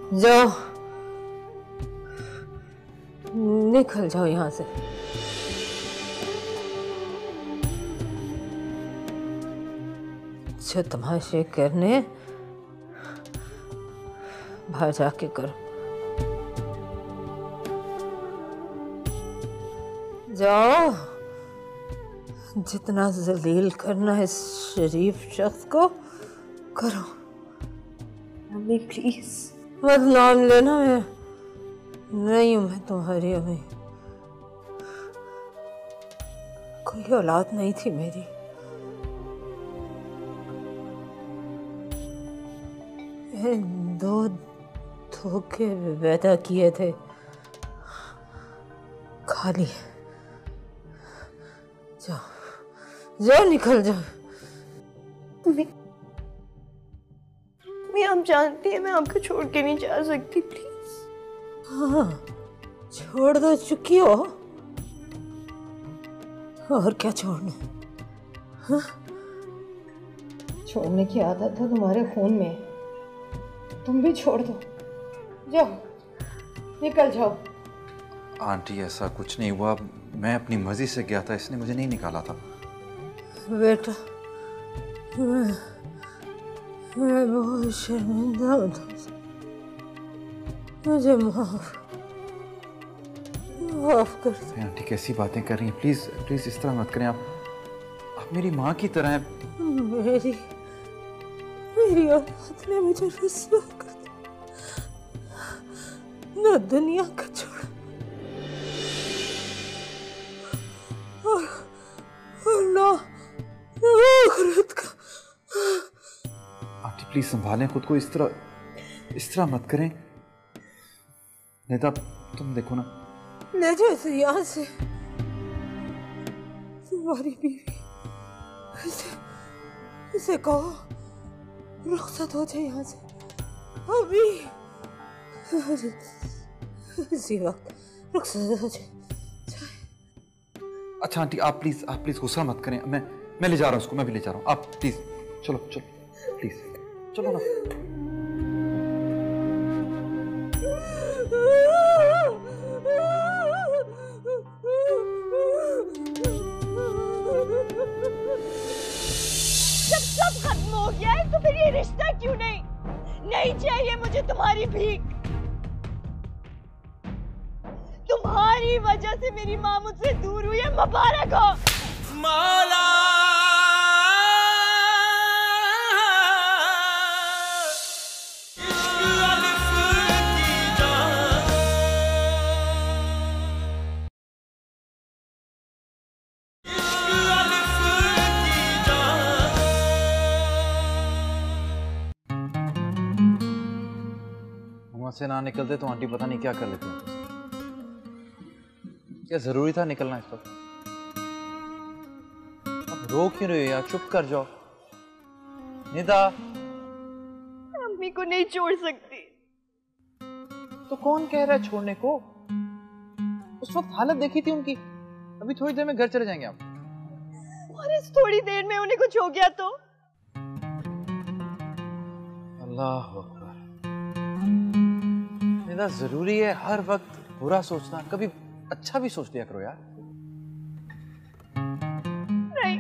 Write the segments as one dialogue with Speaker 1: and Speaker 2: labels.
Speaker 1: जाओ, निकल जाओ यहाँ से। जो तमाशे करने बाहर जाके करो। जाओ, जितना जलील करना है इस शरीफ शख्स को करो।
Speaker 2: मम्मी प्लीज
Speaker 1: मत नाम लेना, मैं नहीं हूं मैं तुम्हारी अम्मी। कोई औलाद नहीं थी मेरी। दो धोखे पैदा किए थे, खा लिए। जाओ जाओ, निकल जाओ।
Speaker 2: मैं आप जानती है मैं आपको छोड़ के नहीं जा सकती, प्लीज।
Speaker 1: हाँ, छोड़ दो चुकी हो, और क्या छोड़ना। हाँ? छोड़ने की आदत है तुम्हारे खून में, तुम भी छोड़ दो। जाओ, निकल जाओ।
Speaker 3: आंटी ऐसा कुछ नहीं हुआ, मैं अपनी मर्जी से गया था, इसने मुझे नहीं निकाला था।
Speaker 1: बेटा, मैं बहुत शर्मिंदा हूँ तुमसे, मुझे माफ कर दो।
Speaker 3: आंटी कैसी बातें कर रही हैं, प्लीज प्लीज इस तरह मत करें। आप मेरी माँ की तरह हैं।
Speaker 1: मेरी औलाद ने मुझे रुस्वा कर दिया, न दुनिया का छोड़ा और ना आखिरत का।
Speaker 3: आंटी प्लीज संभालें खुद को, इस तरह मत करें। नेता तुम देखो ना।
Speaker 1: ले जाओ इसे यहाँ से, तुम्हारी बीवी। इसे कहो रुखसत हो जाए यहाँ से अभी, इसी वक्त रुखसत हो जाए।
Speaker 3: अच्छा आंटी आप प्लीज गुस्सा मत करें, मैं ले जा रहा हूँ उसको, मैं भी ले जा रहा हूँ। आप प्लीज चलो चलो प्लीज चलो ना।
Speaker 2: जब सब खत्म हो गया है तो फिर ये रिश्ता क्यों नहीं चाहिए मुझे तुम्हारी भीख। तुम्हारी वजह से मेरी माँ मुझसे दूर हुई है, मुबारक हो मौला।
Speaker 3: वहां से ना निकलते तो आंटी पता नहीं क्या कर लेती हैं। क्या जरूरी था निकलना इस वक्त? अब रो क्यों रहे हो यार, चुप कर जाओ। निदा
Speaker 2: अम्मी को नहीं छोड़ सकती।
Speaker 3: तो कौन कह रहा है छोड़ने को? उस वक्त हालत देखी थी उनकी। अभी थोड़ी देर में घर चले जाएंगे आप।
Speaker 2: और इस थोड़ी देर में उन्हें कुछ हो गया तो?
Speaker 3: अल्लाह अकबर। निदा जरूरी है हर वक्त बुरा सोचना, कभी अच्छा भी सोच लिया करो यार।
Speaker 2: नहीं,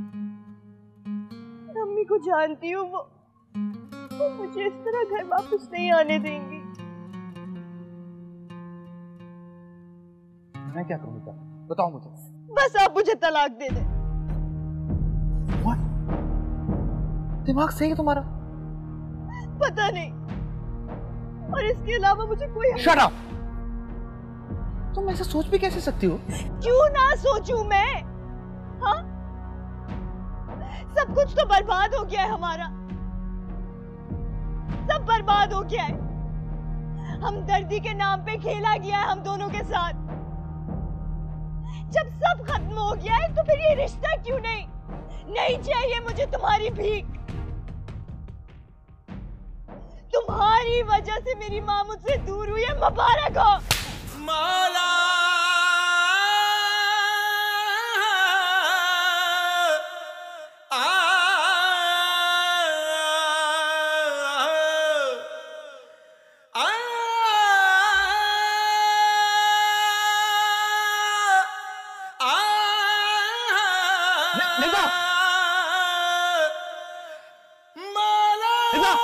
Speaker 2: अम्मी को जानती हूँ, वो मुझे इस तरह घर वापस नहीं आने देंगी।
Speaker 3: मैं क्या करूँगा बताओ मुझे।
Speaker 2: बस आप मुझे तलाक दे दें।
Speaker 3: What? दिमाग सही है तुम्हारा?
Speaker 2: पता नहीं, और इसके अलावा मुझे कोई।
Speaker 3: Shut up! तुम ऐसा सोच भी कैसे सकती हो?
Speaker 2: क्यों ना सोचूं मैं? हाँ, सब कुछ तो बर्बाद हो गया है हमारा, सब बर्बाद हो गया है। हमदर्दी के नाम पे खेला गया है हम दोनों के साथ। जब सब खत्म हो गया है तो फिर ये रिश्ता क्यों नहीं चाहिए मुझे तुम्हारी भीख। तुम्हारी वजह से मेरी माँ मुझसे दूर हुई है, मुबारक हो मौला।
Speaker 3: निभा निभा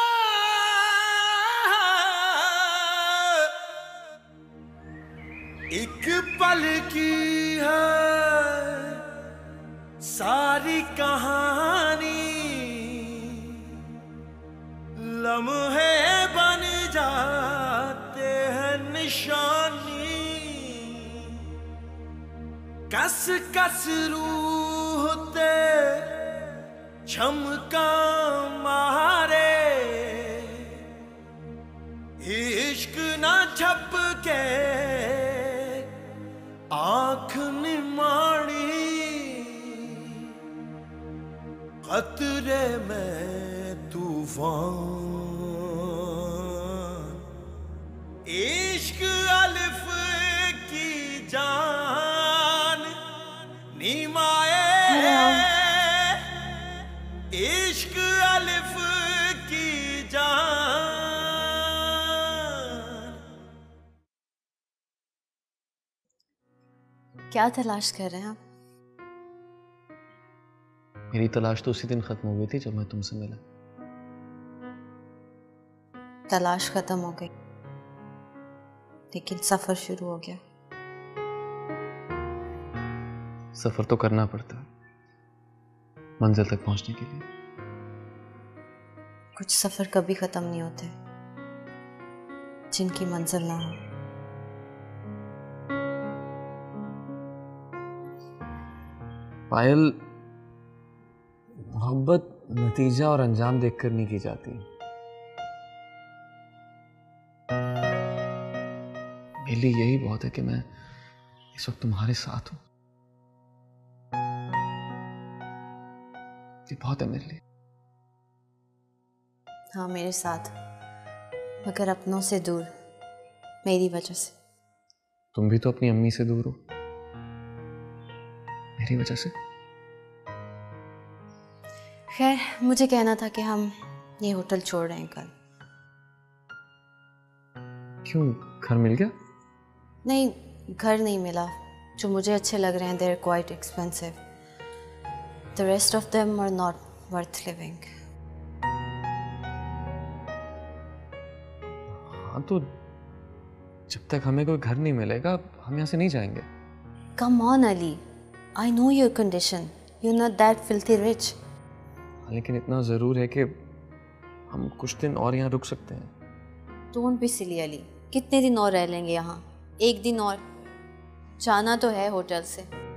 Speaker 4: एक पल की है सारी कहानी, लम्हे बन जाते हैं निशानी, कस कस रूह ते झमका मारे, इश्क ना झपके आँख निमाड़ी, खतरे में तूफान, इश्क अलिफ की जान नीमाए, इश्क अलिफ की जान।
Speaker 5: क्या तलाश कर रहे हैं आप?
Speaker 3: मेरी तलाश तो उसी दिन खत्म हो गई थी जब मैं तुमसे मिला।
Speaker 5: तलाश खत्म हो गई, लेकिन सफर शुरू हो गया।
Speaker 3: सफर तो करना पड़ता है मंजिल तक पहुंचने के लिए।
Speaker 5: कुछ सफर कभी खत्म नहीं होते जिनकी मंजिल ना हो।
Speaker 3: पायल, मोहब्बत नतीजा और अंजाम देखकर नहीं की जाती। मेरे लिए यही बहुत है कि मैं इस वक्त तुम्हारे साथ हूं। ये बहुत है मेरे लिए।
Speaker 5: हाँ, मेरे साथ, मगर अपनों से दूर, मेरी वजह से।
Speaker 3: तुम भी तो अपनी अम्मी से दूर हो, मेरी वजह से।
Speaker 5: खैर, मुझे कहना था कि हम ये होटल छोड़ रहे हैं कल।
Speaker 3: क्यों, घर मिल गया?
Speaker 5: नहीं, घर नहीं मिला। जो मुझे अच्छे लग रहे हैं, they are quite expensive. The rest of them are not worth living.
Speaker 3: हाँ, तो जब तक हमें कोई घर नहीं मिलेगा हम यहाँ से नहीं जाएंगे।
Speaker 5: Come on, Ali. I know your condition. You're not that filthy rich.
Speaker 3: लेकिन इतना ज़रूर है कि हम कुछ दिन और यहाँ रुक सकते हैं।
Speaker 5: Don't be silly, Ali. कितने दिन और रह लेंगे यहाँ? एक दिन और। जाना तो है होटल से।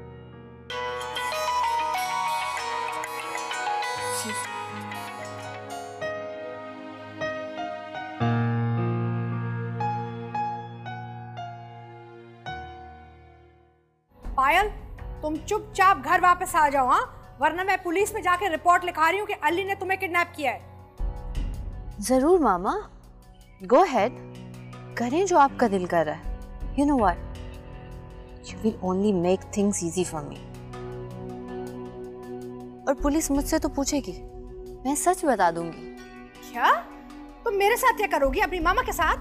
Speaker 1: पायल, तुम चुपचाप घर वापस आ जाओ, हाँ? वरना मैं पुलिस में जाके रिपोर्ट लिखा रही हूँ कि अली ने तुम्हें किडनैप किया है।
Speaker 5: जरूर मामा, गो हेड, करें जो आपका दिल कर रहा है। You know what? You will only make things easy for me. और पुलिस मुझसे तो पूछेगी, मैं सच बता दूंगी।
Speaker 1: क्या? तुम मेरे साथ क्या करोगी, अपनी मामा के साथ?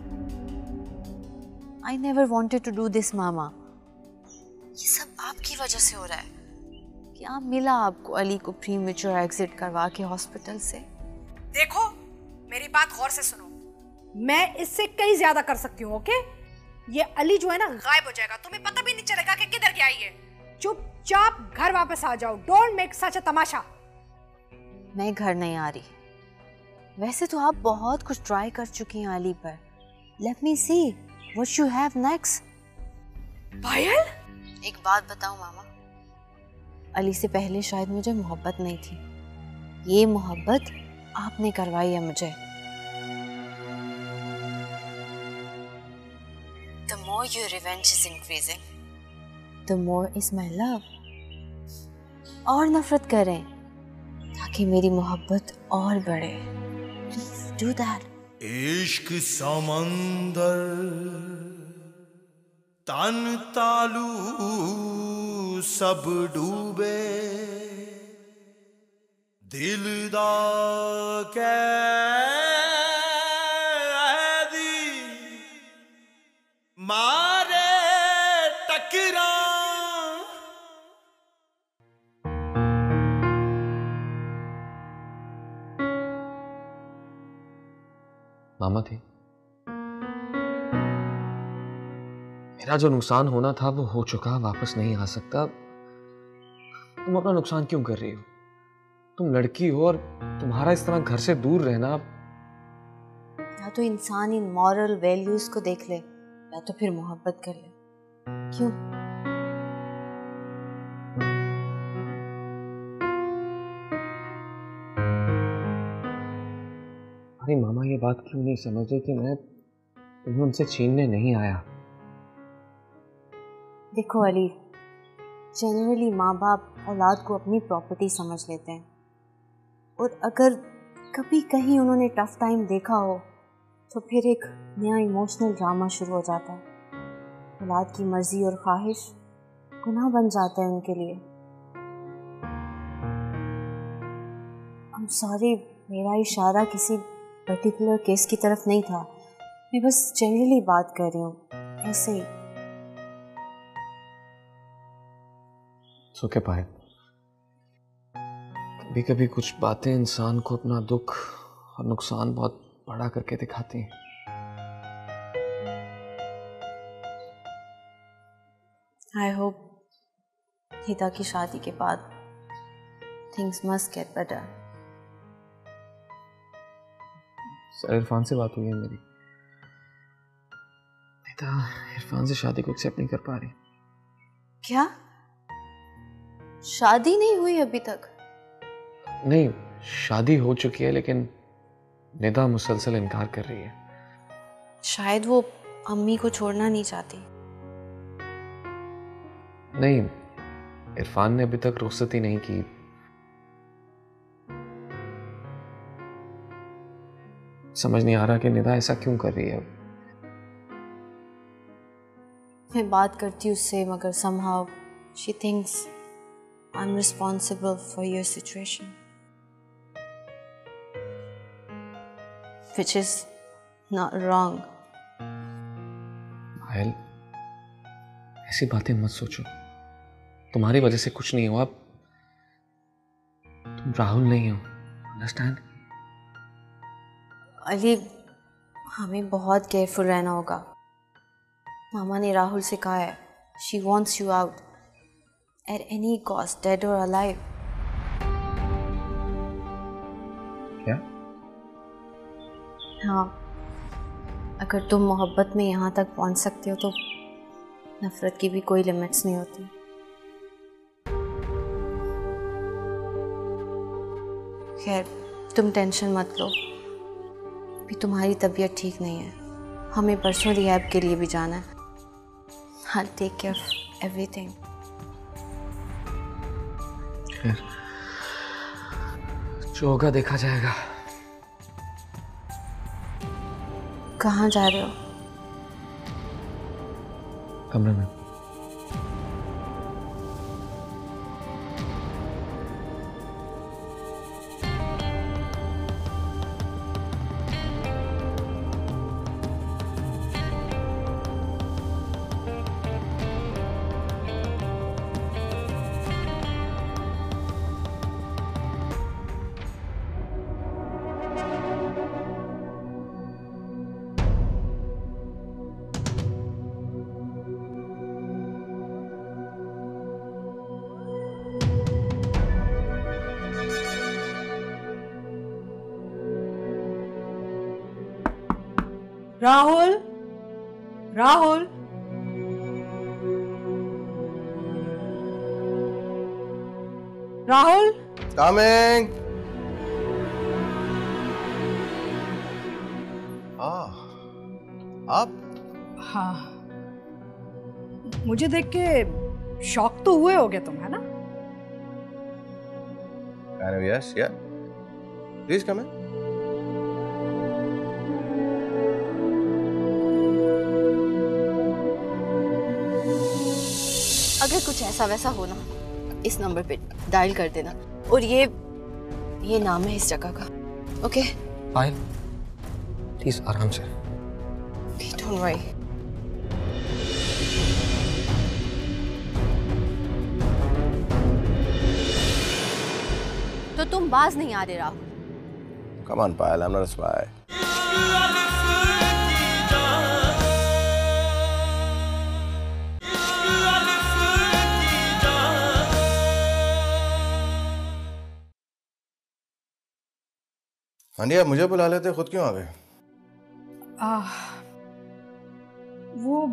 Speaker 5: I never wanted to do this, मामा। ये सब आपकी वजह से हो रहा है। क्या मिला आपको अली को प्रीमेच्योर एग्जिट करवा के हॉस्पिटल से?
Speaker 1: देखो, मेरी बात गौर से सुनो। मैं इससे कई ज्यादा कर सकती हूँ, ओके? ये अली जो है ना, गायब हो जाएगा, तुम्हें पता भी नहीं चलेगा कि किधर गया ये। चुपचाप घर वापस आ जाओ। डोंट मेक सच अ तमाशा।
Speaker 5: मैं घर नहीं आ रही। वैसे तो आप बहुत कुछ ट्राई कर चुकी हैं अली पर। Let me see what you have next.
Speaker 1: Payal,
Speaker 5: एक बात बताऊं मामा, अली से पहले शायद मुझे मोहब्बत नहीं थी। ये मोहब्बत आपने करवाई है मुझे। The more your revenge is increasing, the more is my love. और नफरत करें ताकि मेरी मोहब्बत और बढ़े। Please do that.
Speaker 4: इश्क समंदर तन तालू सब डूबे, दिल दा
Speaker 6: मामा थी। मेरा जो नुकसान होना था वो हो चुका, वापस नहीं आ सकता। तुम अपना नुकसान क्यों कर रही हो? तुम लड़की हो और तुम्हारा इस तरह घर से दूर रहना।
Speaker 5: या तो इंसान इन मॉरल वैल्यूज को देख ले या तो फिर मोहब्बत कर ले। क्यों?
Speaker 6: अरे मामा ये बात क्यों नहीं समझे कि मैं तुम्हें उनसे छीनने नहीं आया।
Speaker 5: देखो अली, जनरली माँ बाप औलाद को अपनी प्रॉपर्टी समझ लेते हैं, और अगर कभी कहीं उन्होंने टफ टाइम देखा हो तो फिर एक नया इमोशनल ड्रामा शुरू हो जाता है। औलाद की मर्जी और ख्वाहिश गुनाह बन जाता है उनके लिए। I'm sorry, मेरा इशारा किसी पर्टिकुलर केस की तरफ नहीं था, मैं बस जनरली बात कर रही हूँ, ऐसे ही।
Speaker 6: सो क्या पाए, कभी कभी कुछ बातें इंसान को अपना दुख और नुकसान बहुत बड़ा करके दिखाती हैं।
Speaker 5: आई होप हिदा की शादी के बाद things must get better.
Speaker 6: Sir Irfan से बात हुई है मेरी। हिदा इरफान से शादी को एक्सेप्ट नहीं कर पा रही।
Speaker 5: क्या? शादी नहीं हुई अभी तक?
Speaker 6: नहीं, शादी हो चुकी है लेकिन निदा मुसलसल इनकार कर रही है।
Speaker 5: शायद वो अम्मी को छोड़ना नहीं चाहती।
Speaker 6: नहीं, इरफान ने अभी तक रुखसती नहीं की। समझ नहीं आ रहा कि निदा ऐसा क्यों कर रही है।
Speaker 5: मैं बात करती हूँ उससे, मगर somehow she thinks I'm responsible for your situation, which is not wrong.
Speaker 6: पायल, ऐसी बातें मत सोचो। तुम्हारी वजह से कुछ नहीं हुआ। तुम राहुल नहीं हो, अंडरस्टैंड?
Speaker 5: अली, हमें बहुत केयरफुल रहना होगा। मामा ने राहुल से कहा है, she wants you out at any cost, dead or alive.
Speaker 6: क्या?
Speaker 5: हाँ, अगर तुम मोहब्बत में यहाँ तक पहुँच सकते हो तो नफरत की भी कोई लिमिट्स नहीं होती। खैर, तुम टेंशन मत लो, अभी तुम्हारी तबीयत ठीक नहीं है। हमें परसों रिहैब के लिए भी जाना है। I'll take care of everything.
Speaker 6: खैर, जो होगा देखा जाएगा।
Speaker 5: कहाँ जा रहे हो?
Speaker 6: कमरे में।
Speaker 1: राहुल, राहुल, राहुल,
Speaker 4: कमिंग। आप?
Speaker 1: हाँ, मुझे देख के शॉक तो हुए होगे तुम, है ना?
Speaker 4: Kind of, yes, yeah. Please come in.
Speaker 5: अगर कुछ ऐसा वैसा हो ना, इस नंबर पे डायल कर देना। और ये नाम है इस जगह का, ओके?
Speaker 6: पायल, प्लीज आराम से।
Speaker 5: Don't worry. तो तुम बाज नहीं आ रहे Rahul?
Speaker 4: Come on, Payal, I'm not a spy. Aunty आप मुझे बुला लेते, खुद क्यों आ गए?
Speaker 1: वो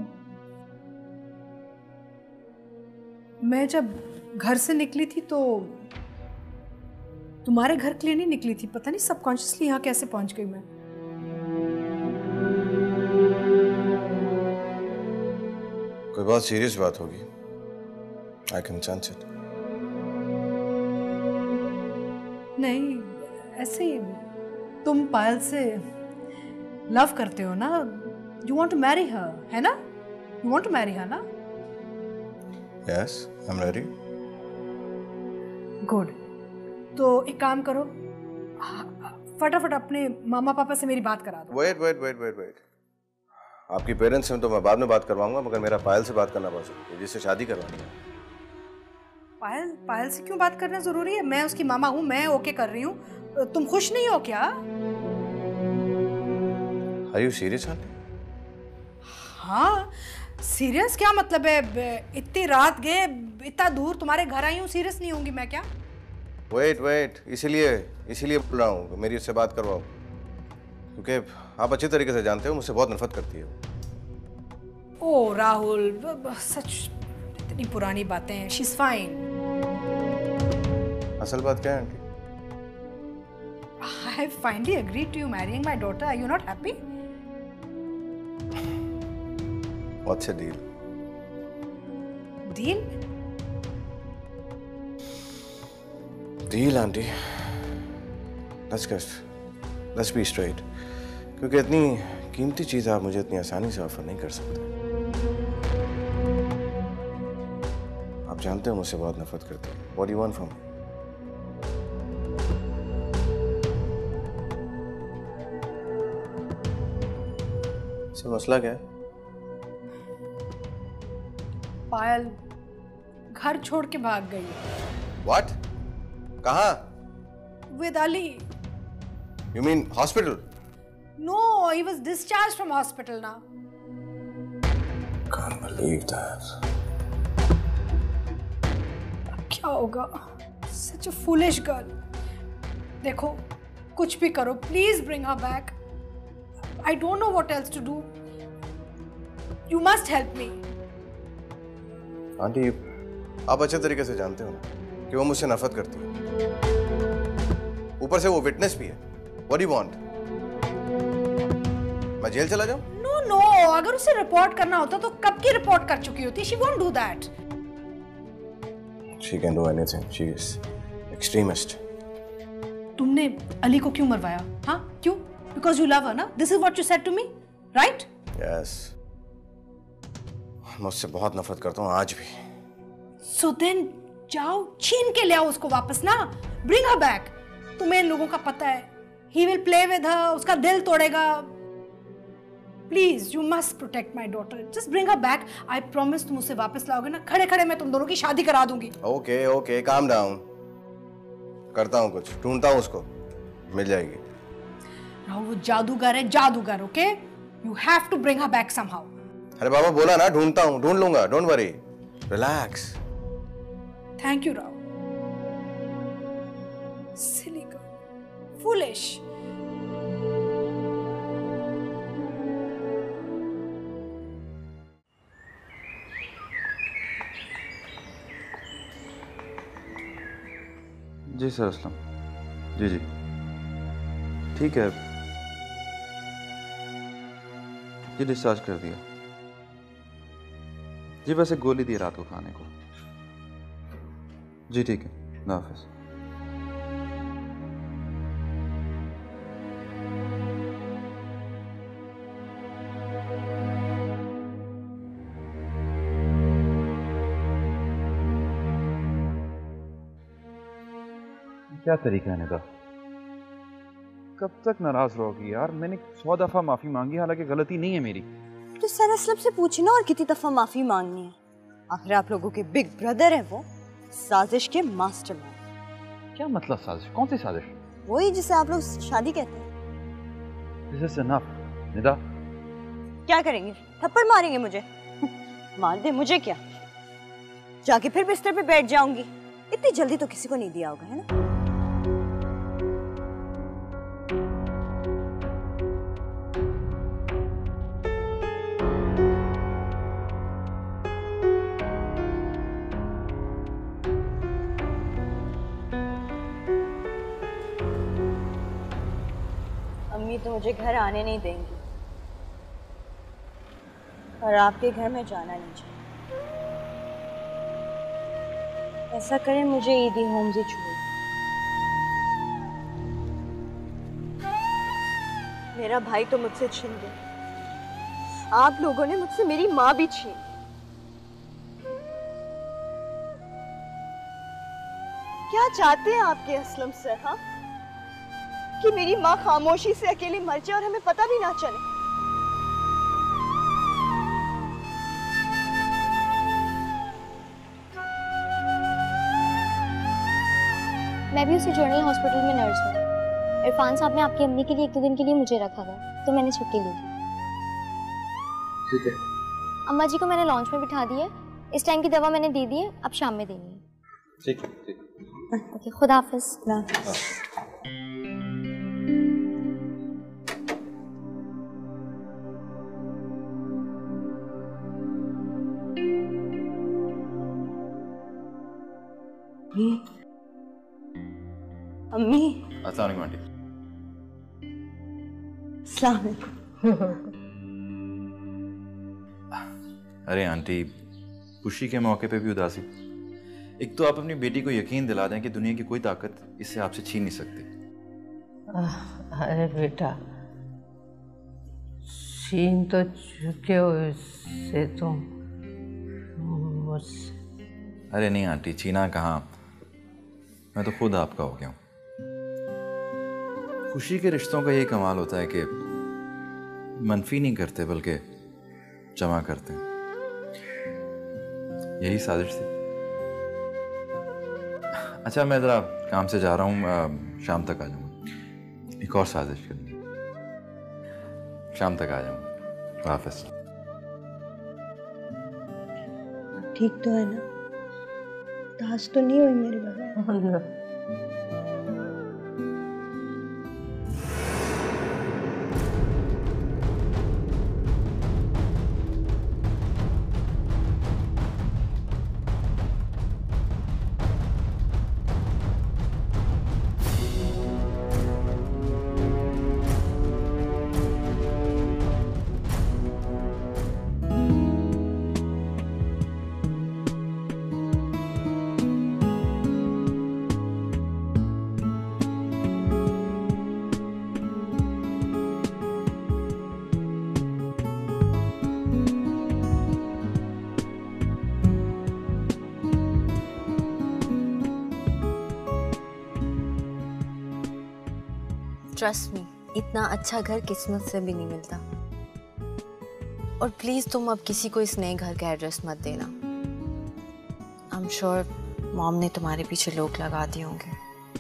Speaker 1: मैं जब घर से निकली थी तो तुम्हारे घर के लिए नहीं निकली थी, पता नहीं सबकॉन्शियसली यहाँ कैसे पहुंच गई मैं।
Speaker 4: कोई बहुत सीरियस बात होगी। I can sense it.
Speaker 1: नहीं, ऐसे ही तुम पायल से लव करते हो ना, you want to marry her, है ना? You want to marry her ना?
Speaker 4: Yes, I am ready.
Speaker 1: Good. तो एक काम करो, फटाफट अपने मामा पापा से मेरी बात करा दो।
Speaker 4: वेट। आपकी पेरेंट्स से तो मैं बाद में बात करवाऊंगा, मगर मेरा पायल से बात करना बहुत जरूरी है, जिससे शादी करवानी है।
Speaker 1: पायल से क्यों बात करना जरूरी है? मैं उसकी मामा हूँ, मैं ओके कर रही हूँ। तुम खुश नहीं हो क्या?
Speaker 4: Are you serious aunty?
Speaker 1: हाँ, सीरियस क्या मतलब है? इतनी रात गए, इतना दूर तुम्हारे घर आई हूँ, सीरियस नहीं होंगी मैं क्या?
Speaker 4: वेट, इसीलिए बोल रहा हूँ मेरी उससे बात करवाओ, क्योंकि आप अच्छे तरीके से जानते हो मुझसे बहुत नफरत करती है।
Speaker 1: ओ राहुल, सच इतनी पुरानी बातें। She is fine.
Speaker 4: असल बात क्या है aunty?
Speaker 1: I have finally agreed to you marrying my daughter. Are you not happy?
Speaker 4: What's the deal?
Speaker 1: Deal?
Speaker 4: Deal aunty. Let's be straight. क्योंकि इतनी कीमती चीज आप मुझे इतनी आसानी से ऑफर नहीं कर सकते। आप जानते हो मुझसे बहुत नफरत करते हो। What do you want from me? से मसला क्या है?
Speaker 1: पायल घर छोड़ के भाग गई।
Speaker 4: What? कहाँ?
Speaker 1: With Ali.
Speaker 4: You mean hospital?
Speaker 1: No, he was discharged from hospital now.
Speaker 4: Can't believe that.
Speaker 1: क्या होगा? Such a foolish girl. देखो, कुछ भी करो, please bring her back. I don't know what else to do. You must help me.
Speaker 4: Aunty, आप अच्छे तरीके से जानते हो ना कि वो मुझसे नफरत करती है। ऊपर से वो विटनेस भी है। What do you want? मैं जेल चला जाऊं?
Speaker 1: No, अगर उसे रिपोर्ट करना होता तो कब की रिपोर्ट कर चुकी होती। She won't do that.
Speaker 4: She can do anything. She is extremist.
Speaker 1: तुमने अली को क्यों मरवाया? हाँ, क्यों? Because you love her, ना? This is what you said to me, right?
Speaker 4: Yes. मैं उससे बहुत नफरत करता हूँ आज भी।
Speaker 1: So then जाओ छीन के ले आओ उसको वापस ना। Bring her back. तुम्हें इन लोगों का पता है। He will play with her. उसका दिल तोड़ेगा। Please, you must protect my daughter. Just bring her back. I promise तुम उसे वापस लाओगे ना, खड़े-खड़े मैं तुम दोनों की शादी करा दूंगी।
Speaker 4: Okay, calm down. करता हूँ कुछ, ढूंढता हूँ उसको, मिल जाएगी।
Speaker 1: राहुल, वो जादूगर है, जादूगर, okay? You have to bring her back somehow.
Speaker 4: अरे बाबा बोला ना, ढूंढता हूँ, ढूंढ लूंगा, don't worry. Relax.
Speaker 1: Thank you, Rahul. Silly girl. Foolish.
Speaker 3: Ji sir Aslam. जी ठीक है जी, डिस्चार्ज कर दिया जी। वैसे गोली दी रात को खाने को। जी ठीक है, अल्लाह हाफिज़। क्या तरीका है निदा? कब तक नाराज रहोगी यार? मैंने 100 दफा माफी मांगी, हालांकि गलती नहीं है मेरी।
Speaker 2: तो सर असलम से पूछना और कितनी दफा माफी मांगनी है। आखिर आप लोगों के बिग ब्रदर है वो, साजिश के मास्टरमाइंड।
Speaker 3: क्या मतलब साजिश? कौन सी साजिश?
Speaker 2: वही जिसे आप लोग शादी कहते हैं।
Speaker 3: This is enough, Nida.
Speaker 2: क्या करेंगे? थप्पड़ मारेंगे मुझे? मार दे मुझे क्या, जाके फिर बिस्तर पे बैठ जाऊंगी। इतनी जल्दी तो किसी को नहीं दिया होगा, है ना? तो मुझे घर आने नहीं देंगी और आपके घर में जाना नहीं चाहिए। ऐसा करें, मुझे ईदी होम से छोड़। मेरा भाई तो मुझसे छिन गया, आप लोगों ने मुझसे मेरी माँ भी छीन। क्या चाहते हैं आपके असलम सर? हाँ, कि मेरी माँ खामोशी से अकेली मर जाए और हमें पता भी ना चले।
Speaker 7: मैं भी उसी जनरल हॉस्पिटल में नर्स हूँ। इरफान साहब ने आपकी अम्मी के लिए 1-2 दिन के लिए मुझे रखा था, तो मैंने छुट्टी ली थी।
Speaker 6: ठीक है।
Speaker 7: अम्मा जी को मैंने लॉन्च में बिठा दिया। इस टाइम की दवा मैंने दे दी है, अब शाम में देनी है।
Speaker 6: ठीक है, ठीक है।
Speaker 7: ओके, खुदा हाफिज।
Speaker 2: अम्मी।
Speaker 8: अस्सलाम वालेकुम आंटी।
Speaker 2: अस्सलाम वालेकुम।
Speaker 8: अरे आंटी, खुशी के मौके पे भी उदासी। एक तो आप अपनी बेटी को यकीन दिला दें कि दुनिया की कोई ताकत इससे आपसे छीन नहीं सकती।
Speaker 9: अरे बेटा, छीन तो चुके हो इससे तुम मुझसे।
Speaker 8: अरे नहीं आंटी, छीना कहाँ, मैं तो खुद आपका हो गया हूँ। खुशी के रिश्तों का यही कमाल होता है कि मनफी नहीं करते बल्कि जमा करते हैं। यही साजिश थी। अच्छा, मैं ज़रा काम से जा रहा हूँ, शाम तक आ जाऊँगा। एक और साजिश करनी, शाम तक आ जाऊँगा। वापस
Speaker 2: ठीक तो है ना? दास तो नहीं हुई मेरे बगैर?
Speaker 5: ट्रस्ट मी, इतना अच्छा घर किस्मत से भी नहीं मिलता। और प्लीज तुम अब किसी को इस नए घर का एड्रेस मत देना। आई एम श्योर मॉम ने तुम्हारे पीछे लोग लगा दिए होंगे।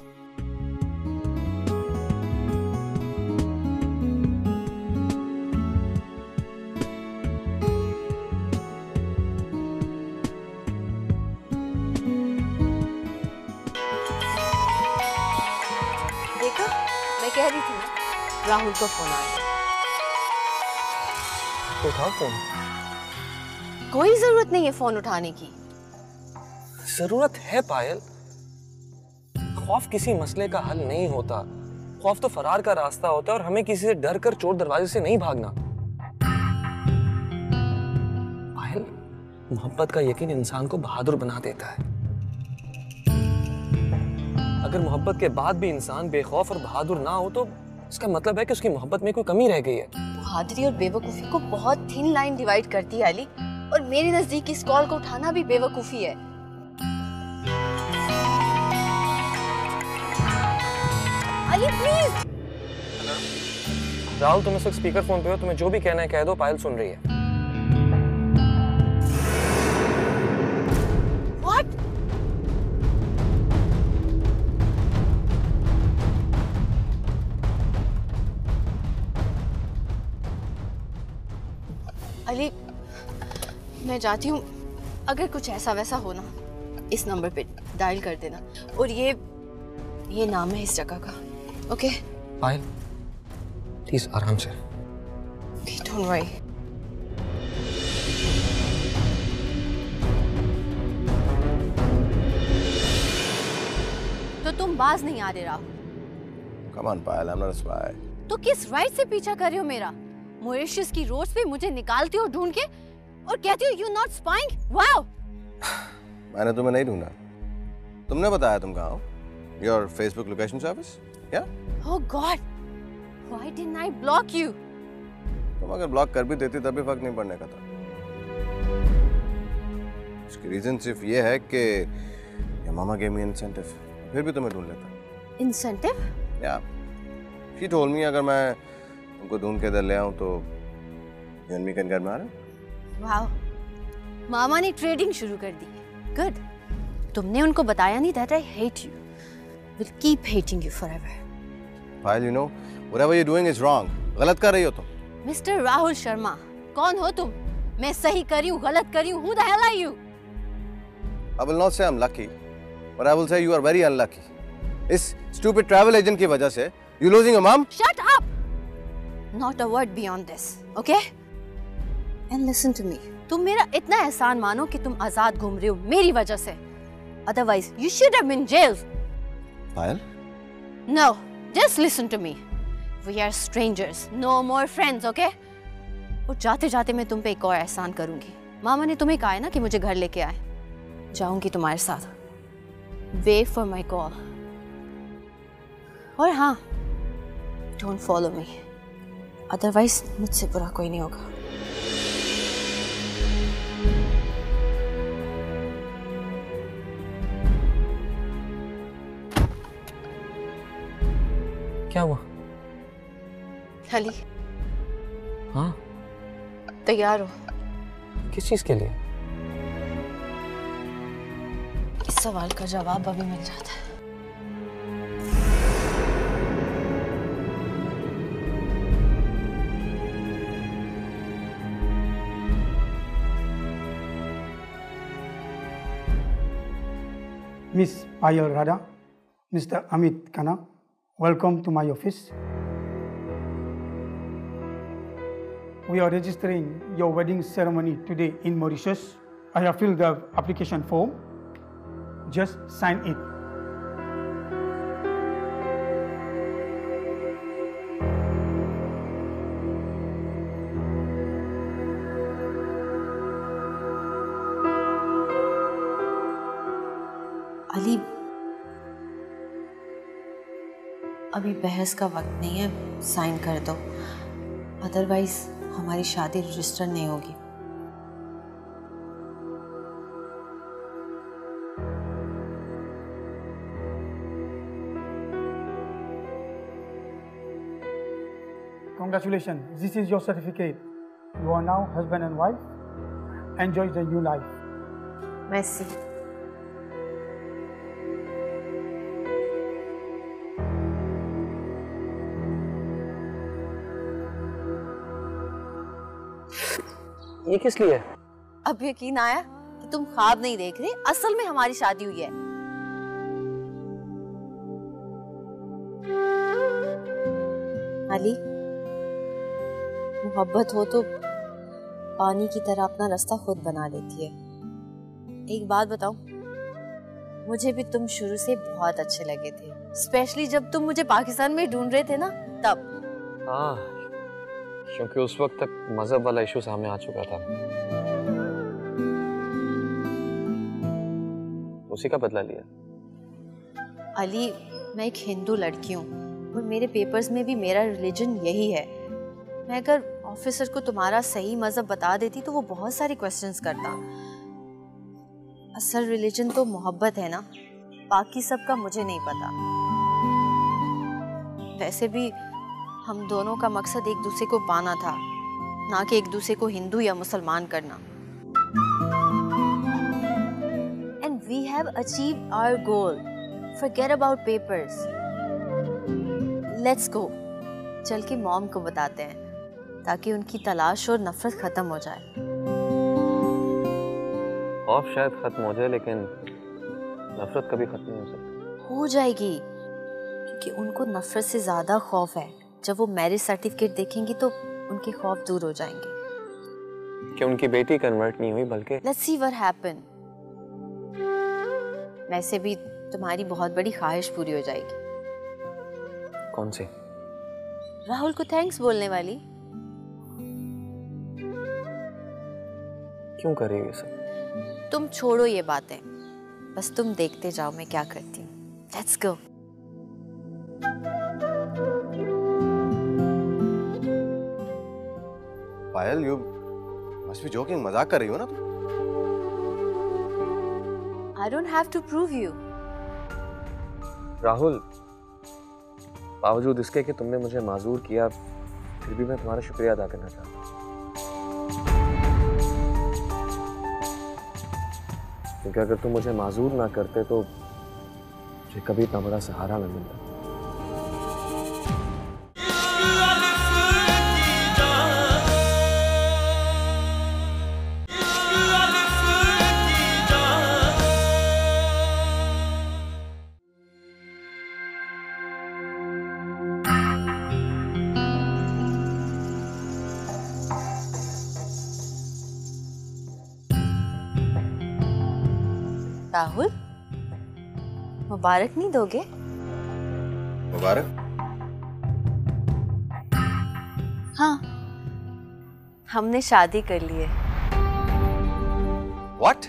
Speaker 5: देखा, मैं कह रही थी ना, राहुल का फोन आया।
Speaker 6: तो उठाओ फोन।
Speaker 5: कोई जरूरत नहीं है फोन उठाने की।
Speaker 6: जरूरत है पायल। खौफ किसी मसले का हल नहीं होता। खौफ तो फरार का रास्ता होता है और हमें किसी से डर कर चोर दरवाजे से नहीं भागना। पायल, मोहब्बत का यकीन इंसान को बहादुर बना देता है। अगर मोहब्बत के बाद भी इंसान बेखौफ और बहादुर ना हो तो इसका मतलब है कि उसकी मोहब्बत में कोई कमी रह गई है।
Speaker 5: बहादुरी और बेवकूफी को बहुत थिन लाइन डिवाइड करती है अली, और मेरे नजदीक इस कॉल को उठाना भी बेवकूफी है। अली प्लीज।
Speaker 6: राहुल, तुम इस वक्त स्पीकर फोन पे हो, तुम्हें जो भी कहना है कह दो, पायल सुन रही है।
Speaker 5: What? अली, मैं जाती हूँ। अगर कुछ ऐसा वैसा हो ना, इस नंबर पे डायल कर देना। और ये नाम है इस जगह का, ओके?
Speaker 6: पायल, प्लीज आराम से।
Speaker 5: Don't worry. तो तुम बाज नहीं आ रहे Rahul?
Speaker 4: Come on, Payal, I'm not a spy.
Speaker 2: तो किस राइट से पीछा कर रहे हो मेरा? मॉरिशस की रोड्स पे मुझे निकालती हो ढूंढ के और कहती हो यू नॉट स्पाइंग? वाओ!
Speaker 4: मैंने तुम्हें नहीं ढूंढा, तुमने बताया तुम कहाँ हो। योर फेसबुक लोकेशन सर्विस, या?
Speaker 2: Oh God, why didn't I block you?
Speaker 4: तुम अगर ब्लॉक कर भी देती तब भी फर्क नहीं पड़ने का था। इसकी रीजन सिर्फ ये है कि your mama gave me incentive, फिर भी तुम्हें ढूंढ लेता।
Speaker 2: इंसेंटिव?
Speaker 4: या she told me अगर मैं तुमको ढूंढ के इधर ले आऊं तो you and me can get married।
Speaker 2: Wow, मामा ने ट्रेडिंग शुरू कर दी। गुड। तुमने उनको बताया नहीं that I hate you, will keep hating you forever।
Speaker 4: Payal, you know whatever you're doing is wrong। गलत कर रही हो तुम।
Speaker 2: मिस्टर राहुल शर्मा, कौन हो तुम? मैं सही कर रही हूँ, गलत कर रही हूँ? Who the hell are you?
Speaker 4: I will not say I'm lucky, but I will say you are very unlucky। इस stupid travel agent की वजह से you losing your mom।
Speaker 2: Shut up! Not a word beyond this, okay? And listen to me। तुम मेरा इतना एहसान मानो कि तुम आजाद घूम रहे हो मेरी वजह से। Otherwise, you should have been jailed।
Speaker 4: Payal?
Speaker 2: No, just listen to me। We are strangers, no more friends, okay? और जाते जाते मैं तुम पे एक और एहसान करूंगी। मामा ने तुम्हें कहा है ना कि मुझे घर लेके आए। जाऊंगी तुम्हारे साथ। Wait for my call। और हाँ, don't follow me, otherwise मुझसे बुरा कोई नहीं होगा।
Speaker 6: क्या हुआ?
Speaker 2: अली,
Speaker 6: हाँ?
Speaker 2: तैयार हो?
Speaker 6: किस चीज के लिए?
Speaker 2: इस सवाल का जवाब अभी मिल जाता है।
Speaker 10: Miss Payal Radha, Mr. Amit Khanna, welcome to my office। We are registering your wedding ceremony today in Mauritius। I have filled the application form, just sign it।
Speaker 5: Ali, अभी बहस का वक्त नहीं है, साइन कर दो, अदरवाइज हमारी शादी रजिस्टर नहीं होगी।
Speaker 10: Congratulations, this is your certificate। You are now husband and wife। Enjoy the new life।
Speaker 5: Merci।
Speaker 6: ये किस लिए?
Speaker 2: अब यकीन आया कि तुम ख्वाब नहीं देख रहे, असल में हमारी शादी हुई है।
Speaker 5: अली, मोहब्बत हो तो पानी की तरह अपना रास्ता खुद बना लेती है।
Speaker 2: एक बात बताऊं, मुझे भी तुम शुरू से बहुत अच्छे लगे थे, स्पेशली जब तुम मुझे पाकिस्तान में ढूंढ रहे थे ना, तब।
Speaker 6: हाँ, क्योंकि उस वक्त तक मजहब वाला इशू सामने आ चुका था। उसी का बदला लिया।
Speaker 2: अली, मैं एक हिंदू लड़की हूँ और मेरे पेपर्स में भी मेरा रिलीजन यही है। मैं अगर ऑफिसर को तुम्हारा सही मजहब बता देती तो वो बहुत सारे क्वेश्चंस करता। असल रिलीजन तो मोहब्बत है ना, बाकी सब का मुझे नहीं पता। वैसे भी हम दोनों का मकसद एक दूसरे को पाना था, ना कि एक दूसरे को हिंदू या मुसलमान करना। And we have achieved our goal। Forget about papers। Let's go। चल के मॉम को बताते हैं ताकि उनकी तलाश और नफरत खत्म हो जाए।
Speaker 6: खौफ शायद खत्म हो जाए, लेकिन नफरत कभी खत्म नहीं हो सकती।
Speaker 2: हो जाएगी, क्योंकि उनको नफरत से ज्यादा खौफ है। जब वो मैरिज सर्टिफिकेट देखेंगी तो उनके खौफ दूर हो जाएंगे।
Speaker 6: कि उनकी बेटी कन्वर्ट नहीं हुई, बल्कि
Speaker 2: Let's see what happen। वैसे भी तुम्हारी बहुत बड़ी ख्वाहिश पूरी हो जाएगी।
Speaker 6: कौन सी?
Speaker 2: राहुल को थैंक्स बोलने वाली?
Speaker 6: क्यों कर रही हो ये सब?
Speaker 2: तुम छोड़ो ये बातें, बस तुम देखते जाओ मैं क्या करती हूँ। Let's go.
Speaker 4: Payal, you must be joking, मजाक कर रही हो ना तुम?
Speaker 2: I don't have to prove you.
Speaker 6: Rahul, बावजूद इसके कि तुमने मुझे माजूर किया, फिर भी मैं तुम्हारा शुक्रिया अदा करना चाहता हूँ। क्योंकि अगर तुम मुझे माजूर ना करते तो मुझे कभी इतना बड़ा सहारा न मिलता।
Speaker 2: राहुल, मुबारक नहीं दोगे?
Speaker 4: मुबारक?
Speaker 2: हाँ, हमने शादी कर ली है।
Speaker 4: What?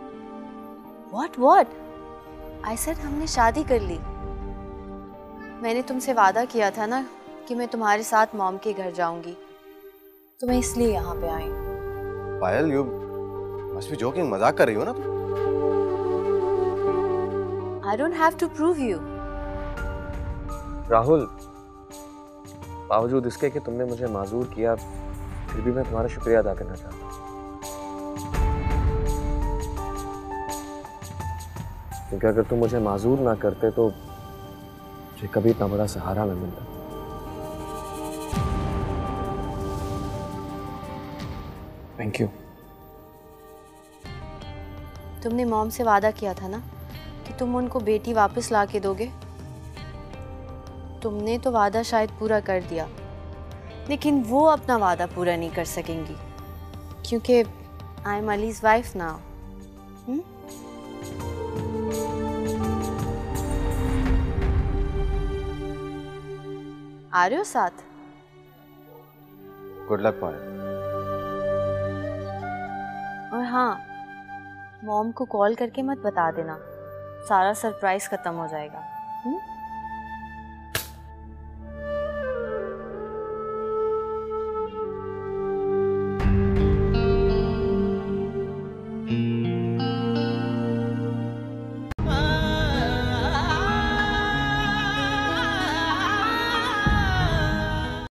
Speaker 2: What? I said हमने शादी कर ली। मैंने तुमसे वादा किया था ना कि मैं तुम्हारे साथ मॉम के घर जाऊंगी, तो मैं इसलिए यहाँ पे आई हूँ।
Speaker 4: Payal, you must be joking, मजाक कर रही हो ना तुम?
Speaker 2: I don't have to prove you.
Speaker 6: Rahul, बावजूद इसके कि तुमने मुझे माजूर किया, फिर भी मैं तुम्हारा शुक्रिया अदा करना चाहता हूँ। क्योंकि अगर तुम मुझे माजूर ना करते तो मुझे कभी इतना बड़ा सहारा न मिलता। Thank you.
Speaker 2: तुमने मॉम से वादा किया था ना कि तुम उनको बेटी वापस ला के दोगे। तुमने तो वादा शायद पूरा कर दिया, लेकिन वो अपना वादा पूरा नहीं कर सकेंगी, क्योंकि I am Ali's wife now. आ रहे हो साथ?
Speaker 4: Good luck Payal.
Speaker 2: और हाँ, मॉम को कॉल करके मत बता देना, सारा सरप्राइज खत्म हो जाएगा।